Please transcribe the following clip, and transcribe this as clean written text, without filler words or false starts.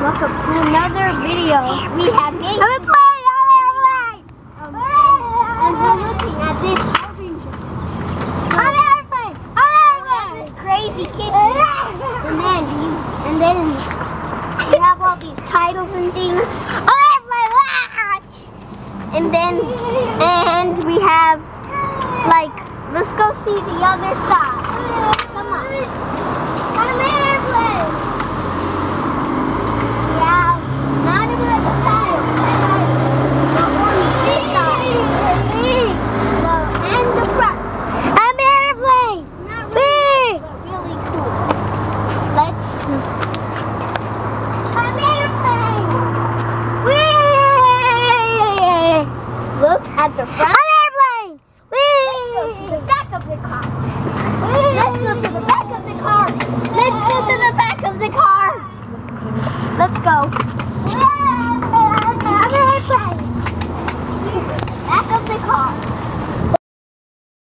welcome to another video. We have games. And we're looking at this Harbinger. This crazy kitchen. And then we have all these titles and things. And we have, like, let's go see the other side. Come on. Yeah, not in that style. But only this side. So, and the front. Not really, but really cool. Let's. Look at the front. Let's go to the back of the car. Let's go to the back of the car. Let's go to the back of the car. Let's go.